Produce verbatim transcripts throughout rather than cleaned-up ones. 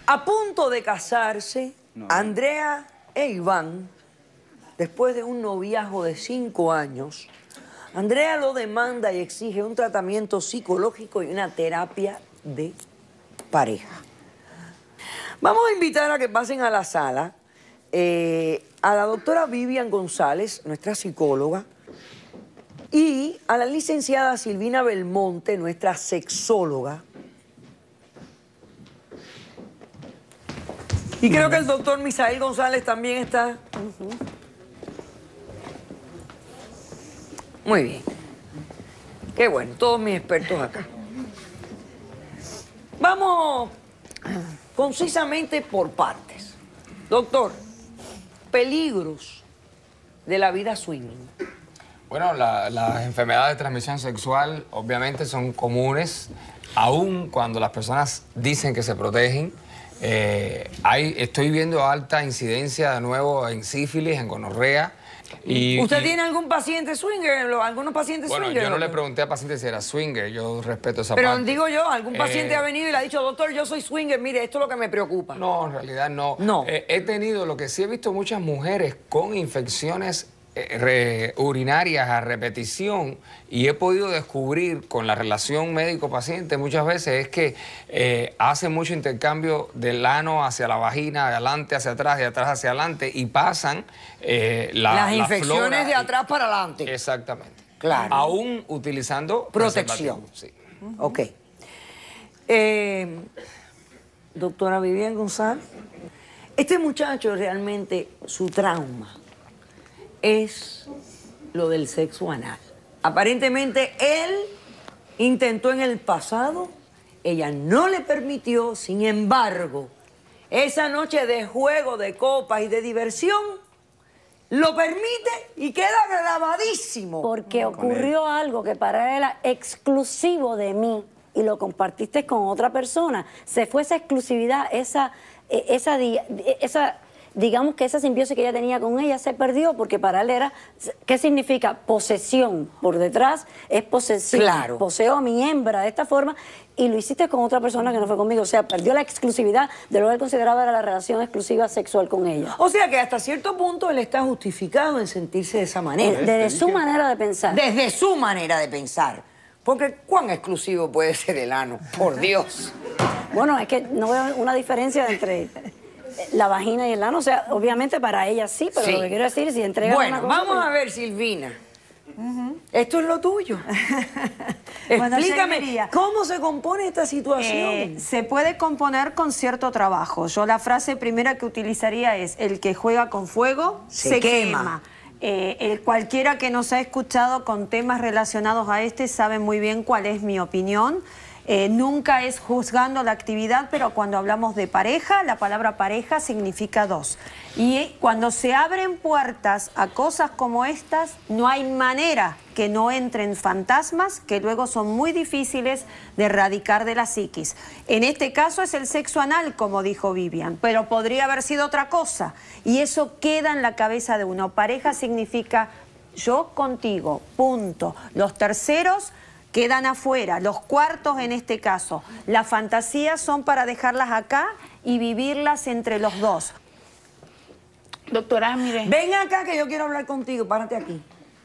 A punto de casarse, no. Andrea e Iván, después de un noviazgo de cinco años, Andrea lo demanda y exige un tratamiento psicológico y una terapia de pareja. Vamos a invitar a que pasen a la sala eh, a la doctora Vivian González, nuestra psicóloga, y a la licenciada Silvina Belmonte, nuestra sexóloga. Y creo que el doctor Misael González también está. Uh-huh. Muy bien. Qué bueno, todos mis expertos acá. Vamos concisamente por partes. Doctor, peligros de la vida swinging. Bueno, la, las enfermedades de transmisión sexual obviamente son comunes, aun cuando las personas dicen que se protegen. Eh, hay, estoy viendo alta incidencia de nuevo en sífilis, en gonorrea. Y, ¿Usted y, tiene algún paciente swinger? ¿Algunos pacientes bueno, swinger? Bueno, yo no ¿no? le pregunté a paciente si era swinger, yo respeto esa Pero parte. Pero digo yo, algún paciente eh, ha venido y le ha dicho, doctor, yo soy swinger, mire, esto es lo que me preocupa. No, en realidad no. No. Eh, he tenido, lo que sí he visto muchas mujeres con infecciones Re, urinarias a repetición, y he podido descubrir con la relación médico-paciente muchas veces es que eh, hace mucho intercambio del ano hacia la vagina, de adelante hacia atrás, de atrás hacia adelante, y pasan eh, la, las la infecciones flora, de atrás para adelante. Exactamente. Claro. Aún utilizando protección. Sí. Uh-huh. Ok. Eh, doctora Vivian González, este muchacho realmente, su trauma es lo del sexo anal. Aparentemente él intentó en el pasado, ella no le permitió, sin embargo, esa noche de juego, de copas y de diversión, lo permite y queda grabadísimo. Porque ocurrió algo que para él era exclusivo de mí y lo compartiste con otra persona. Se fue esa exclusividad, esa, esa, esa digamos que esa simbiosis que ella tenía con ella se perdió porque para él era, ¿qué significa? Posesión. Por detrás es posesión. Claro. Poseo a mi hembra de esta forma y lo hiciste con otra persona que no fue conmigo. O sea, perdió la exclusividad de lo que él consideraba era la relación exclusiva sexual con ella. O sea que hasta cierto punto él está justificado en sentirse de esa manera. Desde su manera de pensar. Desde su manera de pensar. Porque ¿cuán exclusivo puede ser el ano? Por Dios. Bueno, es que no veo una diferencia entre la vagina y el ano. O sea, obviamente para ella sí, pero sí. Lo que quiero decir, si entrega bueno, una cosa... Bueno, vamos pues... a ver, Silvina. Uh-huh. Esto es lo tuyo. Bueno, explícame, diría, ¿cómo se compone esta situación? Eh, se puede componer con cierto trabajo. Yo la frase primera que utilizaría es: el que juega con fuego se, se quema. quema. Eh, el, cualquiera que nos ha escuchado con temas relacionados a este sabe muy bien cuál es mi opinión. Eh, nunca es juzgando la actividad, pero cuando hablamos de pareja, la palabra pareja significa dos. Y cuando se abren puertas a cosas como estas, no hay manera que no entren fantasmas que luego son muy difíciles de erradicar de la psiquis. En este caso es el sexo anal, como dijo Vivian, pero podría haber sido otra cosa. Y eso queda en la cabeza de uno. Pareja significa yo contigo, punto. Los terceros quedan afuera, los cuartos en este caso. Las fantasías son para dejarlas acá y vivirlas entre los dos. Doctora, mire. Ven acá que yo quiero hablar contigo. Párate aquí.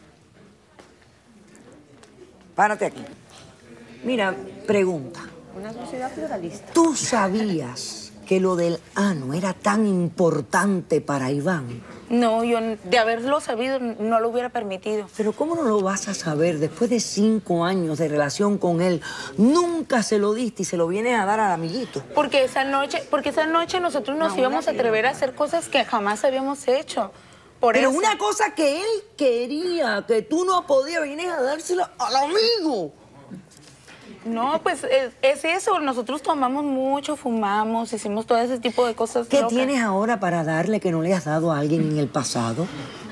Párate aquí. Mira, pregunta. Una sociedad pluralista. ¿Tú sabías que lo del ano era tan importante para Iván? No, yo de haberlo sabido no lo hubiera permitido. Pero ¿cómo no lo vas a saber? Después de cinco años de relación con él, nunca se lo diste y se lo vienes a dar al amiguito. Porque esa noche, porque esa noche nosotros nos no, íbamos a atrever a hacer cosas que jamás habíamos hecho. Por Pero eso. Una cosa que él quería, que tú no podías, vienes a dársela al amigo. No, pues es, es eso. Nosotros tomamos mucho, fumamos, hicimos todo ese tipo de cosas. ¿Qué locas. tienes ahora para darle que no le has dado a alguien en el pasado?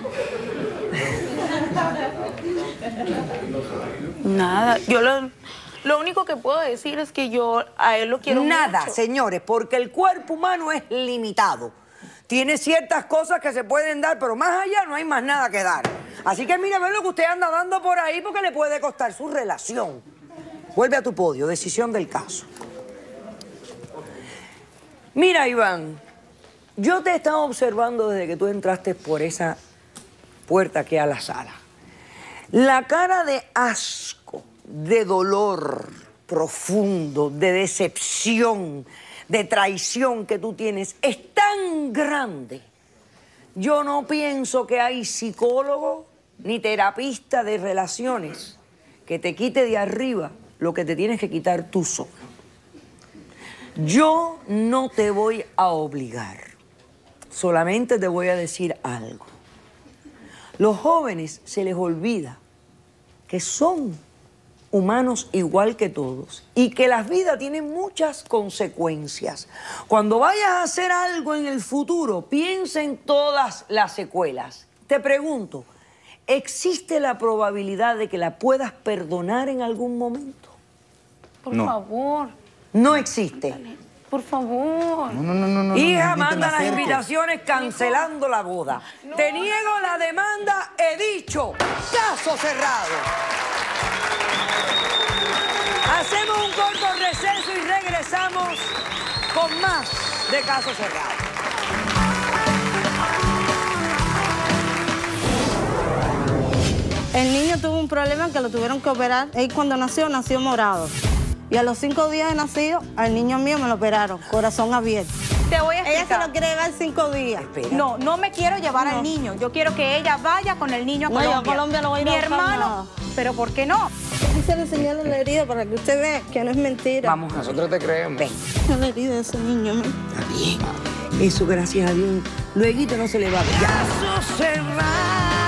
Nada. Yo lo, lo único que puedo decir es que yo a él lo quiero Nada, mucho. señores, porque el cuerpo humano es limitado. Tiene ciertas cosas que se pueden dar, pero más allá no hay más nada que dar. Así que mire, ve lo que usted anda dando por ahí porque le puede costar su relación. Vuelve a tu podio, decisión del caso. Mira, Iván, yo te he estado observando desde que tú entraste por esa puerta que a la sala. La cara de asco, de dolor profundo, de decepción, de traición que tú tienes es tan grande. Yo no pienso que hay psicólogo ni terapista de relaciones que te quite de arriba lo que te tienes que quitar tú solo. Yo no te voy a obligar, solamente te voy a decir algo. Los jóvenes se les olvida que son humanos igual que todos y que las vidas tienen muchas consecuencias. Cuando vayas a hacer algo en el futuro, piensa en todas las secuelas. Te pregunto, ¿existe la probabilidad de que la puedas perdonar en algún momento? Por No. favor. No existe. Por favor. No, no, no, no. no Hija, no, no, manda te las acerques. invitaciones cancelando la boda. Te niego la demanda, he dicho. Caso cerrado. Hacemos un corto receso y regresamos con más de Caso Cerrado. El niño tuvo un problema que lo tuvieron que operar. Él cuando nació, nació morado. Y a los cinco días de nacido, al niño mío me lo operaron, corazón abierto. Te voy a Ella se explicar. lo quiere llevar cinco días. Espera. No, no me quiero llevar al niño. Yo quiero que ella vaya con el niño a No, yo a Colombia. Colombia no voy a ir Mi a buscar hermano, nada. pero ¿por qué no? Quisiera enseñarle la herida para que usted vea que no es mentira. Vamos a ver. Nosotros te creemos. Ven. La herida de ese niño. ¿no? Está bien. Eso, gracias a Dios. Lueguito no se le va a ver. Caso cerrado.